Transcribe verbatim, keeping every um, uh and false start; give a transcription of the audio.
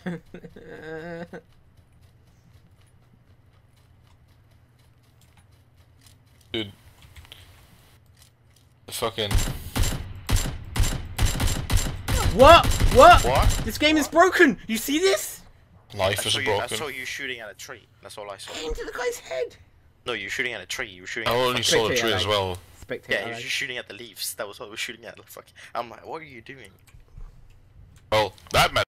Dude. The fucking... What? What? What? This game What? is broken! You see this? Life I is saw, you, broken. I saw you shooting at a tree. That's all I saw. Into the guy's head! No, you were shooting at a tree. You were shooting. I at only the saw the Spectator, tree like- as well. Spectator. Yeah, he was like. just shooting at the leaves. That was what I was shooting at. Fuck. I'm like, what are you doing? Well, that man.